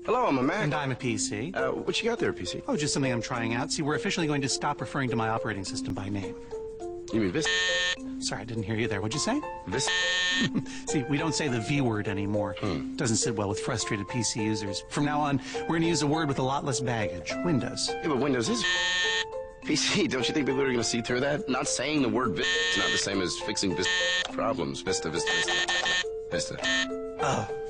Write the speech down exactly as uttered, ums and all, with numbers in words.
Hello, I'm a Mac. And I'm a P C. Uh, what you got there, P C? Oh, just something I'm trying out. See, we're officially going to stop referring to my operating system by name. You mean Vista? Sorry, I didn't hear you there. What'd you say? Vista? See, we don't say the V word anymore. Hmm. Doesn't sit well with frustrated P C users. From now on, we're going to use a word with a lot less baggage. Windows. Yeah, but Windows is P C. Don't you think people are going to see through that? Not saying the word Vista is not the same as fixing Vista problems. Vista, Vista, Vista. Vista. Oh.